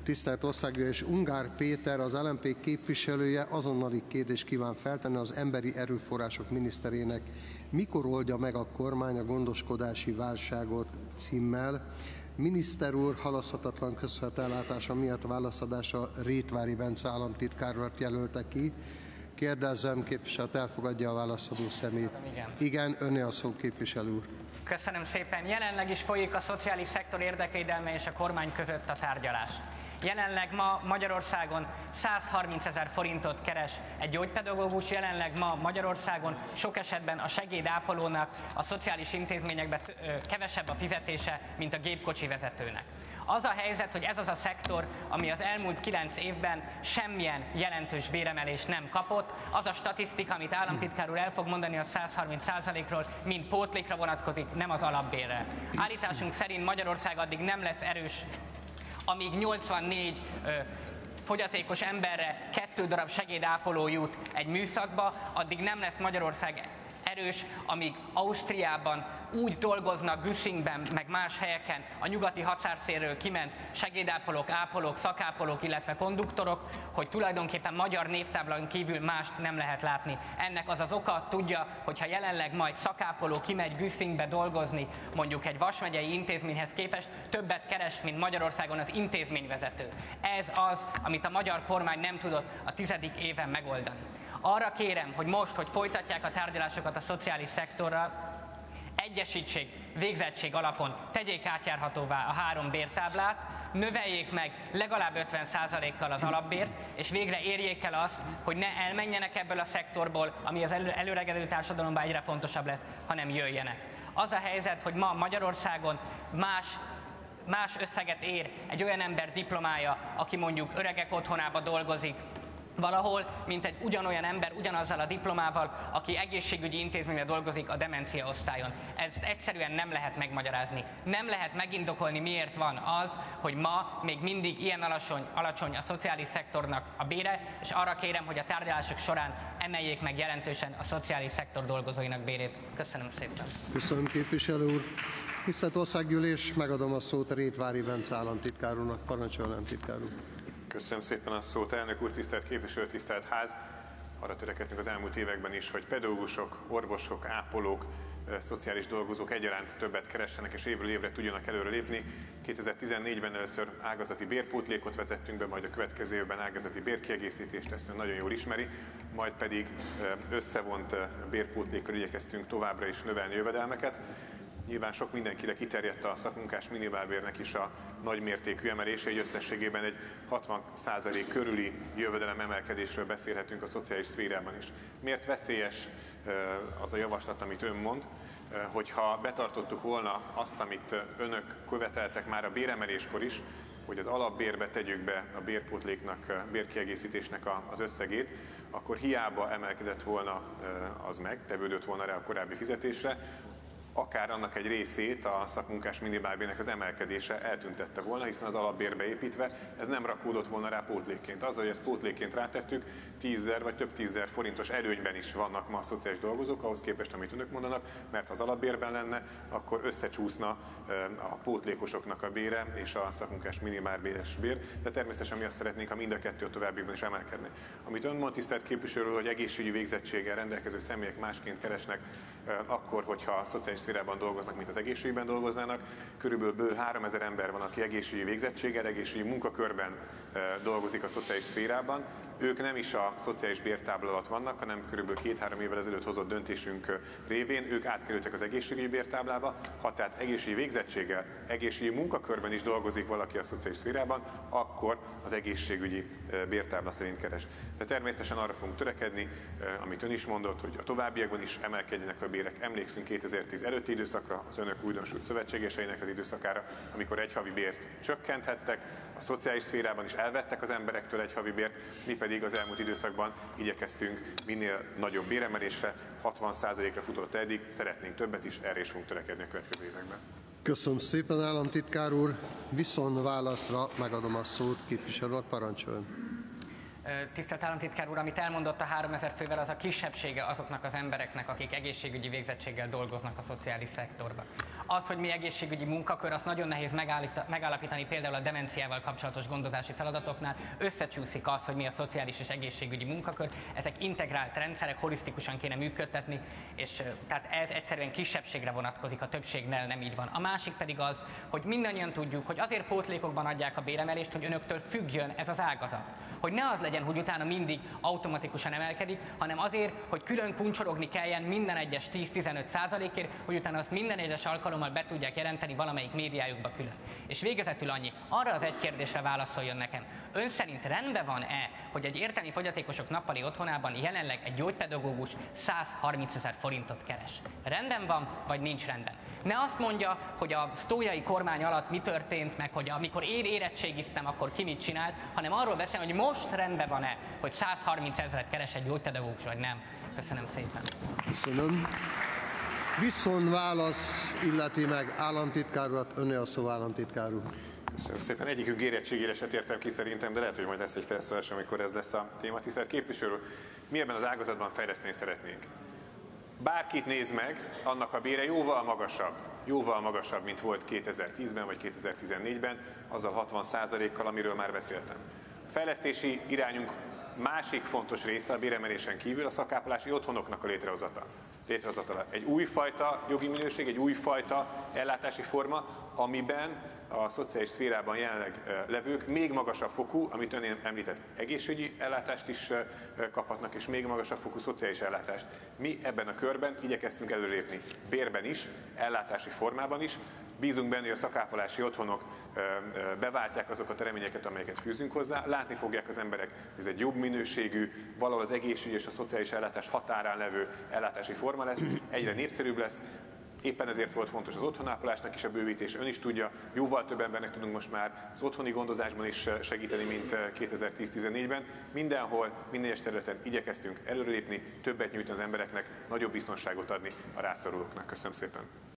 Tisztelt Országgyűlés, Ungár Péter, az LMP képviselője azonnali kérdést kíván feltenni az emberi erőforrások miniszterének. Mikor oldja meg a kormány a gondoskodási válságot címmel? Miniszter úr halaszthatatlan közfelellátása miatt válaszadásra Rétvári Bence államtitkár urat jelölte ki. Kérdezem, képviselőt, elfogadja a válaszadó szemét? Igen, önné a szó, képviselő úr. Köszönöm szépen. Jelenleg is folyik a szociális szektor érdekvédelme és a kormány között a tárgyalás. Jelenleg ma Magyarországon 130 000 forintot keres egy gyógypedagógus, jelenleg ma Magyarországon sok esetben a segédápolónak a szociális intézményekben kevesebb a fizetése, mint a gépkocsi vezetőnek. Az a helyzet, hogy ez az a szektor, ami az elmúlt 9 évben semmilyen jelentős béremelést nem kapott. Az a statisztika, amit államtitkár úr el fog mondani a 130%-ról, mind pótlékra vonatkozik, nem az alapbérre. Állításunk szerint Magyarország addig nem lesz erős, amíg 84 fogyatékos emberre 2 darab segédápoló jut egy műszakba, addig nem lesz Magyarország erős, amíg Ausztriában úgy dolgoznak Güsszingben, meg más helyeken a nyugati határszélről kiment segédápolók, ápolók, szakápolók, illetve konduktorok, hogy tulajdonképpen magyar névtáblán kívül mást nem lehet látni. Ennek az az oka, tudja, hogyha jelenleg majd szakápoló kimegy Güsszingbe dolgozni, mondjuk egy Vas megyei intézményhez képest többet keres, mint Magyarországon az intézményvezető. Ez az, amit a magyar kormány nem tudott a 10. éven megoldani. Arra kérem, hogy most, hogy folytatják a tárgyalásokat a szociális szektorral, egyesítsék végzettség alapon, tegyék átjárhatóvá a 3 bértáblát, növeljék meg legalább 50%-kal az alapbért, és végre érjék el azt, hogy ne elmenjenek ebből a szektorból, ami az előregedő társadalomban egyre fontosabb lesz, hanem jöjjenek. Az a helyzet, hogy ma Magyarországon más összeget ér egy olyan ember diplomája, aki mondjuk öregek otthonába dolgozik, valahol, mint egy ugyanolyan ember, ugyanazzal a diplomával, aki egészségügyi intézményben dolgozik a demencia osztályon. Ezt egyszerűen nem lehet megmagyarázni. Nem lehet megindokolni, miért van az, hogy ma még mindig ilyen alacsony a szociális szektornak a bére, és arra kérem, hogy a tárgyalások során emeljék meg jelentősen a szociális szektor dolgozóinak bérét. Köszönöm szépen. Köszönöm, képviselő úr. Tisztelt Országgyűlés, megadom a szót Rétvári Bence államtitkár úrnak. Parancsoljon, államtitkár úr. Köszönöm szépen a szót, elnök úr, tisztelt képviselő, tisztelt ház! Arra törekedtünk az elmúlt években is, hogy pedagógusok, orvosok, ápolók, szociális dolgozók egyaránt többet keressenek és évről évre tudjanak előre lépni. 2014-ben először ágazati bérpótlékot vezettünk be, majd a következő évben ágazati bérkiegészítést, ezt ön nagyon jól ismeri, majd pedig összevont bérpótlékkal igyekeztünk továbbra is növelni jövedelmeket. Nyilván sok mindenkire kiterjedt a szakmunkás minimálbérnek is a nagymértékű emelése, így összességében egy 60% körüli jövedelem emelkedésről beszélhetünk a szociális szférában is. Miért veszélyes az a javaslat, amit ön mond? Hogyha betartottuk volna azt, amit önök követeltek már a béremeléskor is, hogy az alapbérbe tegyük be a bérpótléknak, bérkiegészítésnek az összegét, akkor hiába emelkedett volna az meg, tevődött volna rá a korábbi fizetésre, akár annak egy részét a szakmunkás minimálbérnek az emelkedése eltüntette volna, hiszen az alapbérbe építve ez nem rakódott volna rá pótlékként. Azzal, hogy ezt pótlékként rátettük, 10 000 vagy több 10 000 forintos előnyben is vannak ma a szociális dolgozók, ahhoz képest, amit önök mondanak, mert ha az alapbérben lenne, akkor összecsúszna a pótlékosoknak a bére és a szakmunkás minimálbéres bér, de természetesen mi azt szeretnénk, ha mind a kettő a továbbiakban is emelkedni. Amit ön mond, tisztelt képviselő, hogy egészségügyi végzettséggel rendelkező személyek másként keresnek, akkor, hogyha a szociális szférában dolgoznak, mint az egészségügyben dolgoznának. Körülbelül 3000 ember van, aki egészségügyi végzettséggel, egészségügyi munkakörben dolgozik a szociális szférában. Ők nem is a szociális bértábla alatt vannak, hanem körülbelül 2-3 évvel ezelőtt hozott döntésünk révén ők átkerültek az egészségügyi bértáblába. Ha tehát egészségügyi végzettséggel, egészségügyi munkakörben is dolgozik valaki a szociális szférában, akkor az egészségügyi bértábla szerint keres. De természetesen arra fogunk törekedni, amit ön is mondott, hogy a továbbiakban is emelkedjenek a bérek. Emlékszünk 2010 előtti időszakra, az önök újdonsült szövetségeseinek az időszakára, amikor egy havi bért csökkenthettek, a szociális szférában is elvettek az emberektől egy havi bért, mi pedig az elmúlt időszakban igyekeztünk minél nagyobb béremelésre, 60%-ra futott eddig, szeretnénk többet is, erre is fogunk törekedni a következő években. Köszönöm szépen, államtitkár úr. Viszont válaszra megadom a szót, képviselő úr, parancsoljon. Tisztelt államtitkár úr, amit elmondott a 3000 fővel, az a kisebbsége azoknak az embereknek, akik egészségügyi végzettséggel dolgoznak a szociális szektorban. Az, hogy mi egészségügyi munkakör, azt nagyon nehéz megállapítani például a demenciával kapcsolatos gondozási feladatoknál. Összecsúszik az, hogy mi a szociális és egészségügyi munkakör. Ezek integrált rendszerek, holisztikusan kéne működtetni, és tehát ez egyszerűen kisebbségre vonatkozik, a többségnél nem így van. A másik pedig az, hogy mindannyian tudjuk, hogy azért pótlékokban adják a béremelést, hogy önöktől függjön ez az ágazat. Hogy ne az legyen, hogy utána mindig automatikusan emelkedik, hanem azért, hogy külön kuncsorogni kelljen minden egyes 10-15%-ért, hogy utána azt minden egyes alkalommal be tudják jelenteni valamelyik médiájukba külön. És végezetül annyi, arra az egy kérdésre válaszoljon nekem. Ön szerint rendben van-e, hogy egy értelmi fogyatékosok nappali otthonában jelenleg egy gyógypedagógus 130 000 forintot keres? Rendben van, vagy nincs rendben? Ne azt mondja, hogy a sztójai kormány alatt mi történt, meg hogy amikor én érettségiztem, akkor ki mit csinált, hanem arról beszél, hogy most rendben van-e, hogy 130 000 keres egy gyógypedagógus, vagy nem. Köszönöm szépen. Köszönöm. Viszonválasz illeti meg államtitkár urat, öné a szó, államtitkár úr. Köszönöm szépen. Egyikük érettségére se tértem ki szerintem, de lehet, hogy majd lesz egy felszólás, amikor ez lesz a téma. Tisztelt képviselő, mi ebben az ágazatban fejleszteni szeretnénk. Bárkit néz meg, annak a bére jóval magasabb, mint volt 2010-ben vagy 2014-ben, azzal 60%-kal, amiről már beszéltem. A fejlesztési irányunk másik fontos része a béremelésen kívül a szakápolási otthonoknak a létrehozatala. Egy újfajta jogi minőség, egy újfajta ellátási forma, amiben a szociális szférában jelenleg levők még magasabb fokú, amit ön említett, egészségügyi ellátást is kaphatnak, és még magasabb fokú szociális ellátást. Mi ebben a körben igyekeztünk előrépni bérben is, ellátási formában is. Bízunk benne, hogy a szakápolási otthonok beváltják azokat a reményeket, amelyeket fűzünk hozzá. Látni fogják az emberek, hogy ez egy jobb minőségű, valahol az egészségügy és a szociális ellátás határán levő ellátási forma lesz, egyre népszerűbb lesz. Éppen ezért volt fontos az otthonápolásnak is a bővítés. Ön is tudja, jóval több embernek tudunk most már az otthoni gondozásban is segíteni, mint 2010-14-ben. Mindenhol, minden egyes területen igyekeztünk előrelépni, többet nyújtani az embereknek, nagyobb biztonságot adni a rászorulóknak. Köszönöm szépen!